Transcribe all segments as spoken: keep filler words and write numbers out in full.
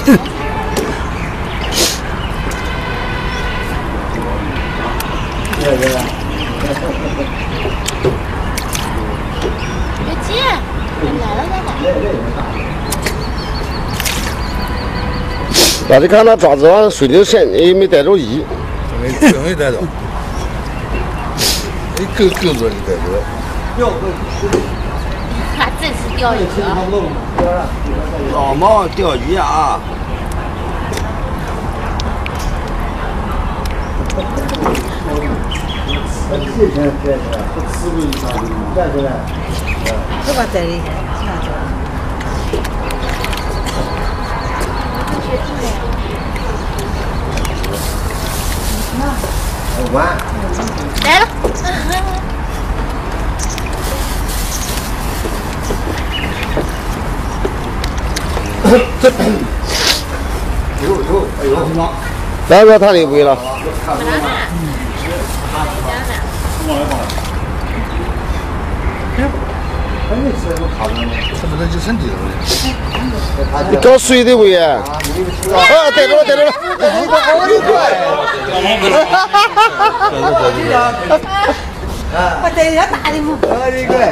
别急，来了再来。 那你看他爪子往水里陷，也没逮着鱼。 没没逮着，你够够着你逮着。 哟，他这次钓鱼了。 老猫钓鱼啊！ 这把在里。 完。 来了。 有有哎呦！来来，他里围了。 他不能就身体了。 你搞水的围啊！啊，逮着了，逮着了！ 我逮点大的嘛。 哎，这个。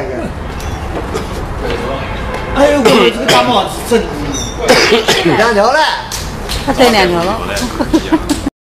哎呦，我这个大帽子真。 两条嘞。 他逮两条了。